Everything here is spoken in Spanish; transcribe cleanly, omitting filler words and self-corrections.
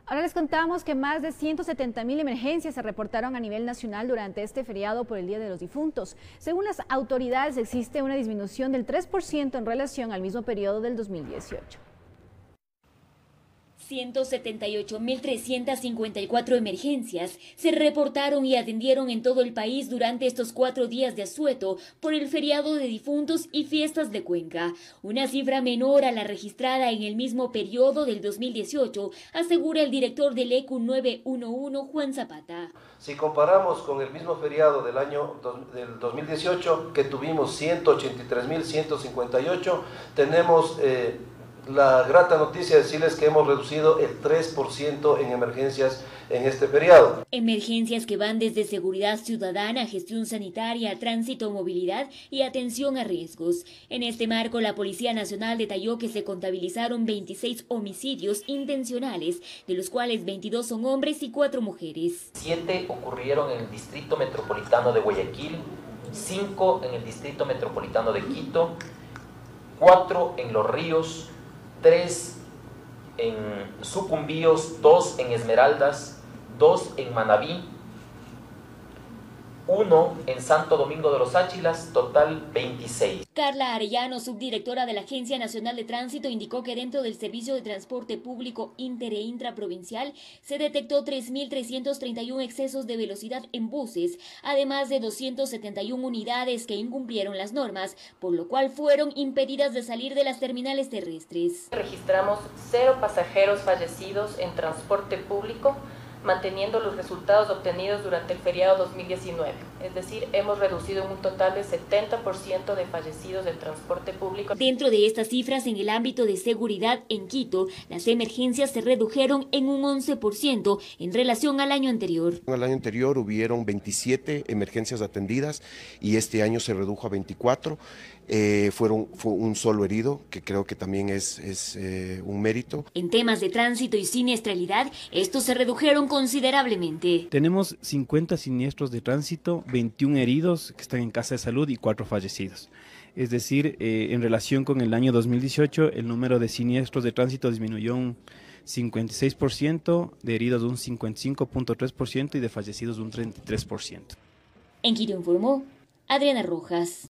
Ahora les contamos que más de 170.000 emergencias se reportaron a nivel nacional durante este feriado por el Día de los Difuntos. Según las autoridades, existe una disminución del 3% en relación al mismo periodo del 2018. 178.354 emergencias se reportaron y atendieron en todo el país durante estos 4 días de asueto por el feriado de difuntos y fiestas de Cuenca, una cifra menor a la registrada en el mismo periodo del 2018, asegura el director del ECU 911, Juan Zapata. Si comparamos con el mismo feriado del del 2018, que tuvimos 183.158, tenemos la grata noticia de decirles que hemos reducido el 3% en emergencias en este periodo. Emergencias que van desde seguridad ciudadana, gestión sanitaria, tránsito, movilidad y atención a riesgos. En este marco, la Policía Nacional detalló que se contabilizaron 26 homicidios intencionales, de los cuales 22 son hombres y 4 mujeres. 7 ocurrieron en el Distrito Metropolitano de Guayaquil, 5 en el Distrito Metropolitano de Quito, 4 en Los Ríos, 3 en Sucumbíos, 2 en Esmeraldas, 2 en Manabí, 1 en Santo Domingo de los Áchilas, total 26. Carla Arellano, subdirectora de la Agencia Nacional de Tránsito, indicó que dentro del servicio de transporte público inter e intraprovincial se detectó 3.331 excesos de velocidad en buses, además de 271 unidades que incumplieron las normas, por lo cual fueron impedidas de salir de las terminales terrestres. Registramos 0 pasajeros fallecidos en transporte público, manteniendo los resultados obtenidos durante el feriado 2019. Es decir, hemos reducido un total de 70% de fallecidos en transporte público. Dentro de estas cifras, en el ámbito de seguridad en Quito, las emergencias se redujeron en un 11% en relación al año anterior. El año anterior hubieron 27 emergencias atendidas y este año se redujo a 24. Fue un solo herido, que creo que también es un mérito. En temas de tránsito y siniestralidad, estos se redujeron considerablemente. Tenemos 50 siniestros de tránsito, 21 heridos que están en casa de salud y 4 fallecidos. Es decir, en relación con el año 2018, el número de siniestros de tránsito disminuyó un 56%, de heridos un 55.3% y de fallecidos un 33%. En Quito informó Adriana Rojas.